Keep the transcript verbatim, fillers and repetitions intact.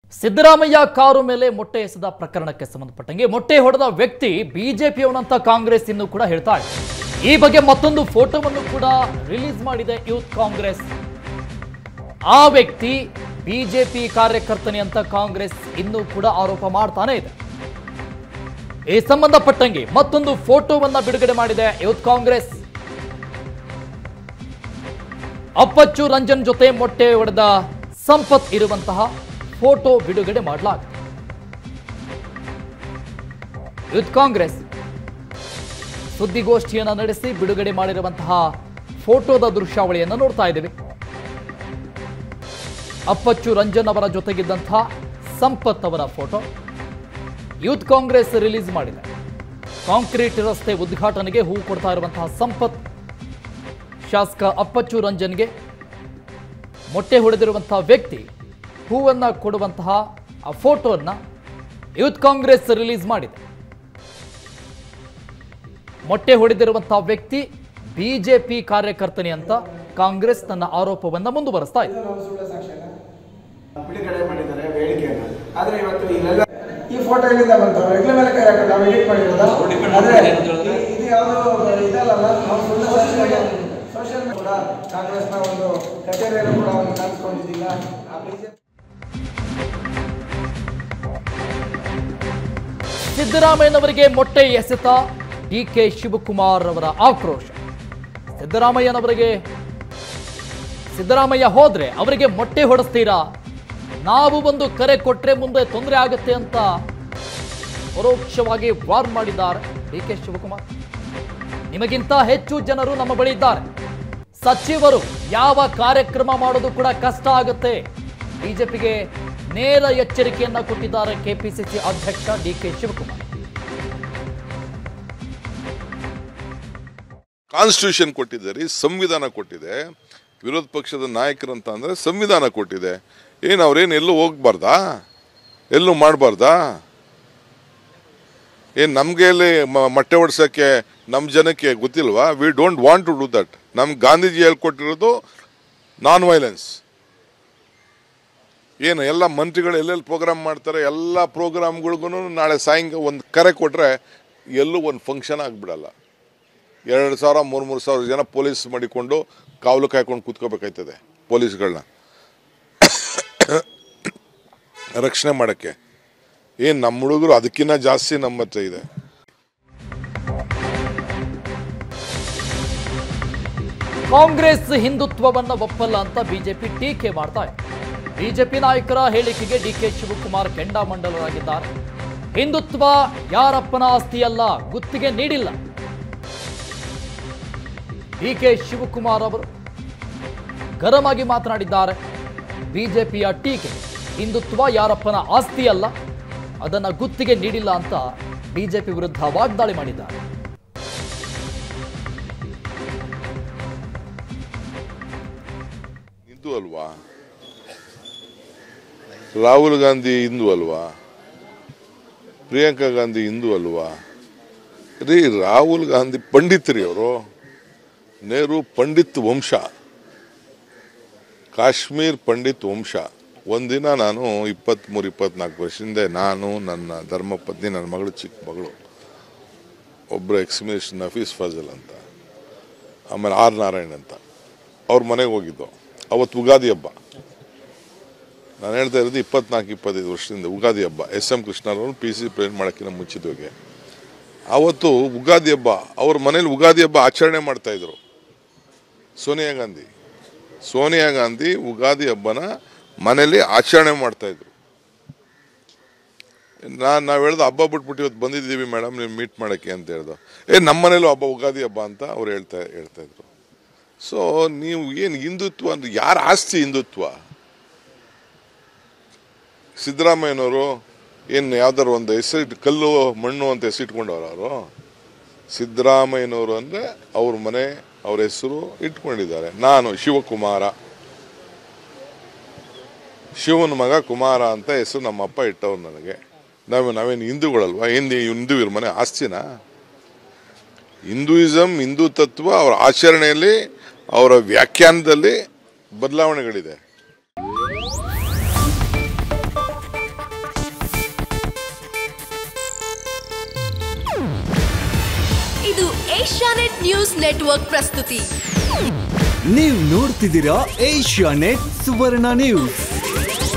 Siddaramaiah car ಮೇಲೆ ಮೊಟ್ಟೆ ಎಸೆದ ಪ್ರಕರಣಕ್ಕೆ ಸಂಬಂಧಪಟ್ಟಂಗೆ ಮೊಟ್ಟೆ ಹೊಡೆದ ವ್ಯಕ್ತಿ ಬಿಜೆಪಿಯವನಂತ ಕಾಂಗ್ರೆಸ್ ಇನ್ನು ಕೂಡ ಹೇಳ್ತಾರೆ. ಈ ಬಗ್ಗೆ ಮತ್ತೊಂದು ಫೋಟೋವನ್ನು ಕೂಡ ರಿಲೀಸ್ ಮಾಡಿದೆ ಯೂತ್ ಕಾಂಗ್ರೆಸ್. ಆ ವ್ಯಕ್ತಿ ಬಿಜೆಪಿ ಕಾರ್ಯಕರ್ತನೆ ಅಂತ ಕಾಂಗ್ರೆಸ್ ಇನ್ನೂ ಕೂಡ ಆರೋಪ ಮಾಡ್ತಾನೆ ಇದೆ. ಈ ಸಂಬಂಧಪಟ್ಟಂಗೆ ಮತ್ತೊಂದು ಫೋಟೋವನ್ನ ಬಿಡುಗಡೆ ಮಾಡಿದೆ ಯೂತ್ ಕಾಂಗ್ರೆಸ್. ಅಪ್ಪಚ್ಚು ರಂಜನ್ ಜೊತೆ ಮೊಟ್ಟೆ ಹೊಡೆದ ಸಂಪತ್ ಇರುವಂತಹ ಫೋಟೋ ಬಿಡುಗಡೆ ಮಾಡಲಾಗಿದೆ. ಯೂತ್ ಕಾಂಗ್ರೆಸ್ ಸುದ್ದಿಗೋಷ್ಠಿಯನ್ನು ನಡೆಸಿ ಬಿಡುಗಡೆ ಮಾಡಿರುವಂತಹ ಫೋಟೋದ ದೃಶ್ಯಾವಳಿಯನ್ನು ನೋಡ್ತಾ ಇದ್ದೇವೆ. ಅಪ್ಪಚ್ಚು ರಂಜನ್ ಅವರ ಜೊತೆಗಿದ್ದಂತಹ ಸಂಪತ್ ಅವರ ಫೋಟೋ ಯೂತ್ ಕಾಂಗ್ರೆಸ್ ರಿಲೀಸ್ ಮಾಡಿದೆ. ಕಾಂಕ್ರೀಟ್ ರಸ್ತೆ ಉದ್ಘಾಟನೆಗೆ ಹೂ ಕೊಡ್ತಾ ಇರುವಂತಹ ಸಂಪತ್ ಶಾಸಕ ಅಪ್ಪಚ್ಚು ರಂಜನ್ಗೆ ಮೊಟ್ಟೆ ಹೊಡೆದಿರುವಂತಹ ವ್ಯಕ್ತಿ ಹೂವನ್ನ ಕೊಡುವಂತಹ ಆ ಫೋಟೋನ್ನ ಯೂತ್ ಕಾಂಗ್ರೆಸ್ ರಿಲೀಸ್ ಮಾಡಿದೆ. ಮೊಟ್ಟೆ ಹೊಡೆದಿರುವಂತಹ ವ್ಯಕ್ತಿ ಬಿಜೆಪಿ ಕಾರ್ಯಕರ್ತನೆ ಅಂತ ಕಾಂಗ್ರೆಸ್ ತನ್ನ ಆರೋಪವನ್ನ ಮುಂದುವರಿಸ್ತಾ ಇದೆ. ಬಿಡುಗಡೆ ಮಾಡಿದ್ದಾರೆ ವೇದಿಕೆಯನ್ನು. ಆದ್ರೆ ಇವತ್ತು ಇಲ್ಲೆಲ್ಲ ಈ ಫೋಟೋ ಎಲ್ಲಿಂದ ಬಂತು? ಹೆಗ್ಲ ಮೇಲೆ ಕೈ ಹಾಕೋದು ನಾವು ಎಡಿಟ್ ಮಾಡಿರೋದು. ಆದ್ರೆ ಇದು ಯಾವುದು ಇದಲ್ಲ, ನಾವು ಸೋಷಿಯಲ್ ಮೀಡಿಯಾ ಕೂಡ ಕಾಂಗ್ರೆಸ್ನ ಒಂದು ಕಚೇರಿಯನ್ನು ಕೂಡ ಒಂದು ಕಾಣಿಸ್ಕೊಂಡಿದ್ದಿಲ್ಲ. ಸಿದ್ದರಾಮಯ್ಯನವರಿಗೆ ಮೊಟ್ಟೆ ಎಸೆತ ಡಿ ಕೆ ಶಿವಕುಮಾರ್ ಅವರ ಆಕ್ರೋಶ. ಸಿದ್ದರಾಮಯ್ಯನವರಿಗೆ ಸಿದ್ದರಾಮಯ್ಯ ಹೋದ್ರೆ ಅವರಿಗೆ ಮೊಟ್ಟೆ ಹೊಡೆಸ್ತೀರಾ? ನಾವು ಒಂದು ಕರೆ ಕೊಟ್ರೆ ಮುಂದೆ ತೊಂದರೆ ಆಗುತ್ತೆ ಅಂತ ಪರೋಕ್ಷವಾಗಿ ವಾರ್ ಮಾಡಿದ್ದಾರೆ ಡಿ ಕೆ ಶಿವಕುಮಾರ್. ನಿಮಗಿಂತ ಹೆಚ್ಚು ಜನರು ನಮ್ಮ ಬಳಿ ಇದ್ದಾರೆ, ಸಚಿವರು ಯಾವ ಕಾರ್ಯಕ್ರಮ ಮಾಡೋದು ಕೂಡ ಕಷ್ಟ ಆಗುತ್ತೆ. ಬಿಜೆಪಿಗೆ ನೇರ ಎಚ್ಚರಿಕೆಯನ್ನ ಕೊಟ್ಟಿದ್ದಾರೆ ಕೆಪಿಸಿಸಿ ಅಧ್ಯಕ್ಷ ಡಿ ಕೆ ಶಿವಕುಮಾರ್. ಕಾನ್ಸ್ಟಿಟ್ಯೂಷನ್ ಕೊಟ್ಟಿದ್ದಾರೆ, ಸಂವಿಧಾನ ಕೊಟ್ಟಿದೆ. ವಿರೋಧ ಪಕ್ಷದ ನಾಯಕರಂತ ಅಂದ್ರೆ ಸಂವಿಧಾನ ಕೊಟ್ಟಿದೆ. ಏನು ಅವ್ರೇನು ಎಲ್ಲೂ ಹೋಗ್ಬಾರ್ದಾ, ಎಲ್ಲೂ ಮಾಡಬಾರ್ದಾ? ಏನು ನಮಗೆ ಇಲ್ಲಿ ಮೊಟ್ಟೆ ಹೊಡ್ಸೋಕ್ಕೆ ನಮ್ಮ ಜನಕ್ಕೆ ಗೊತ್ತಿಲ್ವಾ? We don't want to do that. ನಮ್ಗೆ ಗಾಂಧೀಜಿ ಹೇಳ್ಕೊಟ್ಟಿರೋದು ನಾನ್ ವೈಲೆನ್ಸ್. ಏನು ಎಲ್ಲ ಮಂತ್ರಿಗಳು ಎಲ್ಲೆಲ್ಲಿ ಪ್ರೋಗ್ರಾಮ್ ಮಾಡ್ತಾರೆ, ಎಲ್ಲ ಪ್ರೋಗ್ರಾಮ್ಗಳಿಗೂ ನಾಳೆ ಸಾಯಂಕಾಲ ಒಂದು ಕರೆ ಕೊಟ್ಟರೆ ಎಲ್ಲೂ ಒಂದು ಫಂಕ್ಷನ್ ಆಗಿಬಿಡಲ್ಲ. ಎರಡು ಸಾವಿರ ಮೂರು ಮೂರು ಸಾವಿರ ಜನ ಪೊಲೀಸ್ ಮಾಡಿಕೊಂಡು ಕಾವಲು ಕಾಯ್ಕೊಂಡು ಕೂತ್ಕೋಬೇಕಾಯ್ತದೆ ಪೊಲೀಸ್ಗಳನ್ನ ರಕ್ಷಣೆ ಮಾಡೋಕ್ಕೆ. ಏನು ನಮ್ಮ ಹುಡುಗರು ಅದಕ್ಕಿಂತ ಜಾಸ್ತಿ ನಮ್ಮ ಹತ್ರ ಇದೆ. ಕಾಂಗ್ರೆಸ್ ಹಿಂದುತ್ವವನ್ನ ಒಪ್ಪಲ್ಲ ಅಂತ ಬಿಜೆಪಿ ಟೀಕೆ ಮಾಡ್ತಾ ಇದೆ. ಬಿಜೆಪಿ ನಾಯಕರ ಹೇಳಿಕೆಗೆ ಡಿ ಕೆ ಶಿವಕುಮಾರ್ ಕೆಂಡಾಮಂಡಲರಾಗಿದ್ದಾರೆ. ಹಿಂದುತ್ವ ಯಾರಪ್ಪನ ಆಸ್ತಿಯಲ್ಲ, ಗುತ್ತಿಗೆ ನೀಡಿಲ್ಲ. ಡಿ ಕೆ ಶಿವಕುಮಾರ್ ಅವರು ಗರಂ ಆಗಿ ಮಾತನಾಡಿದ್ದಾರೆ. ಬಿಜೆಪಿಯ ಟೀಕೆ ಹಿಂದುತ್ವ ಯಾರಪ್ಪನ ಆಸ್ತಿಯಲ್ಲ, ಅದನ್ನ ಗುತ್ತಿಗೆ ನೀಡಿಲ್ಲ ಅಂತ ಬಿಜೆಪಿ ವಿರುದ್ಧ ವಾಗ್ದಾಳಿ ಮಾಡಿದ್ದಾರೆ. ಹಿಂದೂ ಅಲ್ವಾ? ರಾಹುಲ್ ಗಾಂಧಿ ಹಿಂದೂ ಅಲ್ವಾ? ಪ್ರಿಯಾಂಕಾ ಗಾಂಧಿ ಹಿಂದೂ ಅಲ್ವಾ? ರೀ, ರಾಹುಲ್ ಗಾಂಧಿ ಪಂಡಿತರಿ ಅವರು. ನೆಹರು ಪಂಡಿತ್ ವಂಶ, ಕಾಶ್ಮೀರ್ ಪಂಡಿತ್ ವಂಶ. ಒಂದಿನ ನಾನು ಇಪ್ಪತ್ತ್ಮೂರು ಇಪ್ಪತ್ನಾಲ್ಕು ವರ್ಷದಿಂದ ನಾನು, ನನ್ನ ಧರ್ಮಪತ್ನಿ, ನನ್ನ ಮಗಳು, ಚಿಕ್ಕ ಮಗಳು, ಒಬ್ಬರು ಎಕ್ಸ್ ಮಿನಿಸ್ಟರ್ ನಫೀಸ್ ಫಜಲ್ ಅಂತ, ಆಮೇಲೆ ಆರ್ ನಾರಾಯಣ್ ಅಂತ, ಅವ್ರ ಮನೆಗೆ ಹೋಗಿದ್ದು. ಅವತ್ತು ಉಗಾದಿ ಹಬ್ಬ. ನಾನು ಹೇಳ್ತಾ ಇರೋದು ಇಪ್ಪತ್ನಾಲ್ಕು ಇಪ್ಪತ್ತೈದು ವರ್ಷದಿಂದ ಉಗಾದಿ ಹಬ್ಬ. ಎಸ್ ಎಂ ಕೃಷ್ಣರವ್ರು ಪಿ ಸಿ ಪ್ರೇರಣೆ ಮಾಡೋಕ್ಕಿಂತ ಮುಂಚಿದೋಗೆ ಅವತ್ತು ಉಗಾದಿ ಹಬ್ಬ ಅವ್ರ ಮನೇಲಿ ಉಗಾದಿ ಹಬ್ಬ ಆಚರಣೆ ಮಾಡ್ತಾಯಿದ್ರು. ಸೋನಿಯಾ ಗಾಂಧಿ ಸೋನಿಯಾ ಗಾಂಧಿ ಉಗಾದಿ ಹಬ್ಬನ ಮನೇಲಿ ಆಚರಣೆ ಮಾಡ್ತಾಯಿದ್ರು. ನಾನು ನಾವು ಹೇಳ್ದು ಹಬ್ಬ ಬಿಟ್ಬಿಟ್ಟು ಇವತ್ತು ಬಂದಿದ್ದೀವಿ ಮೇಡಮ್ ನೀವು ಮೀಟ್ ಮಾಡೋಕ್ಕೆ ಅಂತ ಹೇಳ್ದು. ಏ ನಮ್ಮ ಮನೇಲೂ ಹಬ್ಬ ಉಗಾದಿ ಹಬ್ಬ ಅಂತ ಅವ್ರು ಹೇಳ್ತಾ ಹೇಳ್ತಾಯಿದ್ರು. ಸೊ ನೀವು ಏನು ಹಿಂದುತ್ವ ಅಂದ್ರೆ ಯಾರ ಆಸ್ತಿ ಹಿಂದುತ್ವ? ಸಿದ್ದರಾಮಯ್ಯನವರು ಏನು ಯಾವ್ದಾರು ಒಂದು ಹೆಸರಿಟ್ಟು ಕಲ್ಲು ಮಣ್ಣು ಅಂತ ಹೆಸರಿಟ್ಕೊಂಡವ್ರು ಅವರು. ಸಿದ್ದರಾಮಯ್ಯನವರು ಅಂದರೆ ಅವ್ರ ಮನೆ, ಅವ್ರ ಹೆಸರು ಇಟ್ಕೊಂಡಿದ್ದಾರೆ. ನಾನು ಶಿವಕುಮಾರ, ಶಿವನ ಮಗ ಕುಮಾರ ಅಂತ ಹೆಸರು ನಮ್ಮಪ್ಪ ಇಟ್ಟವ್ರು ನನಗೆ. ನಾವು ನಾವೇನು ಹಿಂದೂಗಳಲ್ವಾ? ಏನು ಹಿಂದೂ ಇವ್ರ ಮನೆ ಆಸ್ತಿನ? ಹಿಂದೂಯಿಸಮ್, ಹಿಂದೂ ತತ್ವ ಅವರ ಆಚರಣೆಯಲ್ಲಿ, ಅವರ ವ್ಯಾಖ್ಯಾನದಲ್ಲಿ ಬದಲಾವಣೆಗಳಿದೆ. ಏಷ್ಯಾನೆಟ್ ನ್ಯೂಸ್ ನೆಟ್ವರ್ಕ್ ಪ್ರಸ್ತುತಿ. ನೀವು ನೋಡ್ತಿದ್ದೀರಾ ಏಷ್ಯಾನೆಟ್ ಸುವರ್ಣ ನ್ಯೂಸ್.